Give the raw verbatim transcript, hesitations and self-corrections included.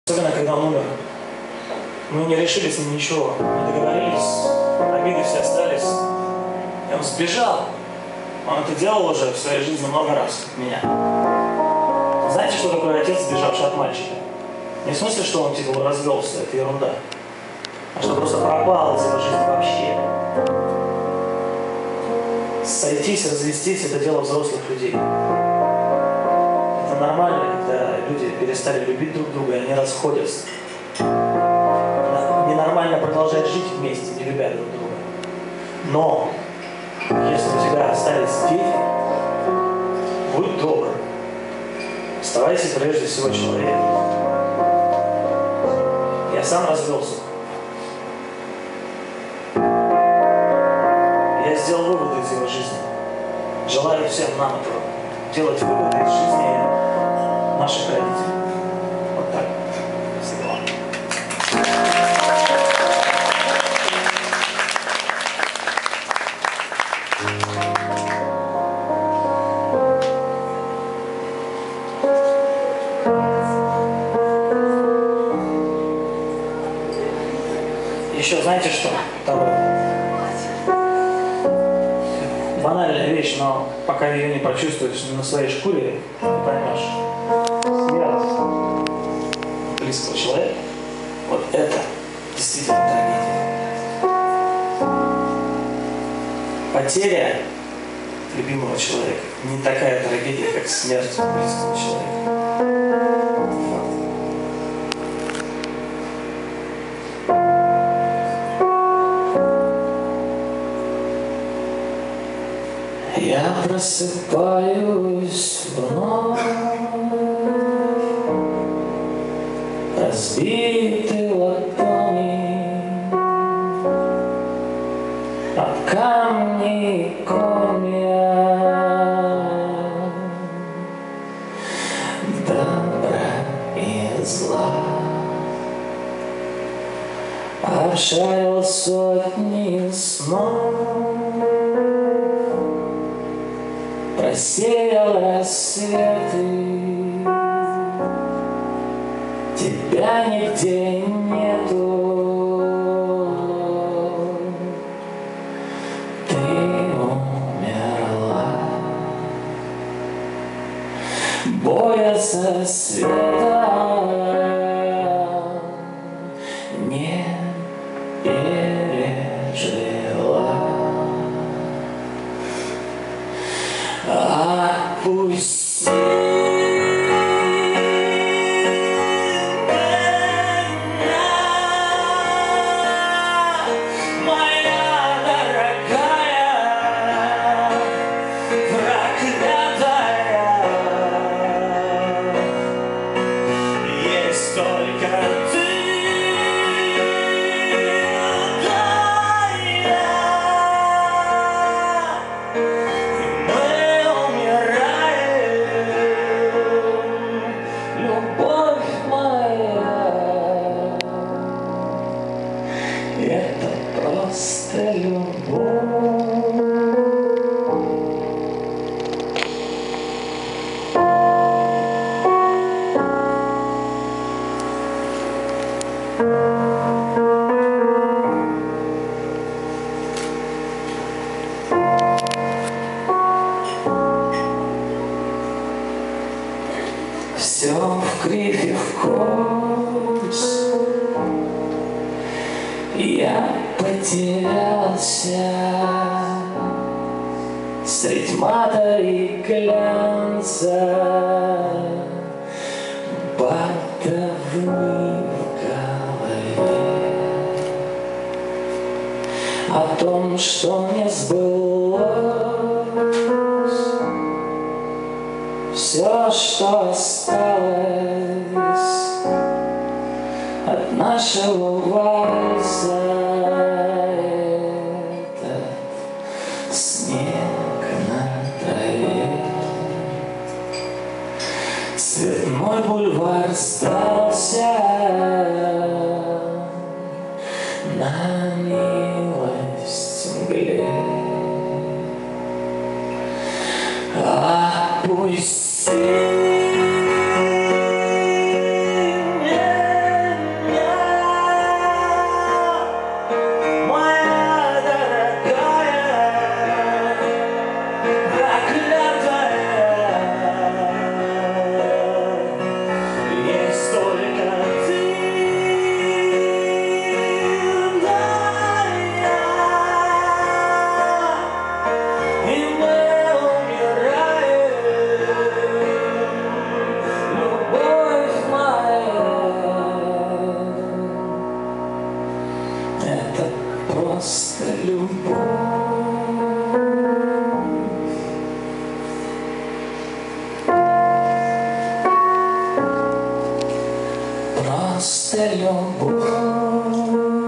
Особенно, когда он умер. Мы не решили с ним ничего, не договорились, обиды все остались. И он сбежал. Он это делал уже в своей жизни много раз от меня. Знаете, что такое отец, сбежавший от мальчика? Не в смысле, что он типа развелся, это ерунда. А что просто пропал из его жизни вообще. Сойтись, развестись – это дело взрослых людей. Это нормально, когда люди перестали любить друг друга, и они расходятся. Ненормально продолжать жить вместе, не любя друг друга. Но, если у тебя остались дети, будь добр. Оставайся прежде всего человеком. Я сам развелся. Я сделал выводы из его жизни. Желаю всем нам этого. Делать выводы из жизни наших родителей. Вот так. Спасибо. Еще знаете что? Второе. Банальная вещь, но пока ее не почувствуешь на своей шкуре, не поймешь. Смерть близкого человека, вот это действительно трагедия. Потеря любимого человека не такая трагедия, как смерть близкого человека. Я просыпаюсь вновь, разбитый ладони, об камни комья добра и зла. Обшарил сотни снов, просеял рассветы, тебя нигде нету. Ты умерла, боязся света, не пережила. Отпусти меня, моя дорогая, проклятая. Есть только ты, да я. Это просто любовь. Все в кривь и в кость. Я потерялся средь мата и глянца, бытовые в голове, о том, что не сбылось, все, что осталось от нашего вальса, этот снег на траве. Цветной бульвар сдался на милость мгле. Отпусти меня, Просто любовь. Просто любовь.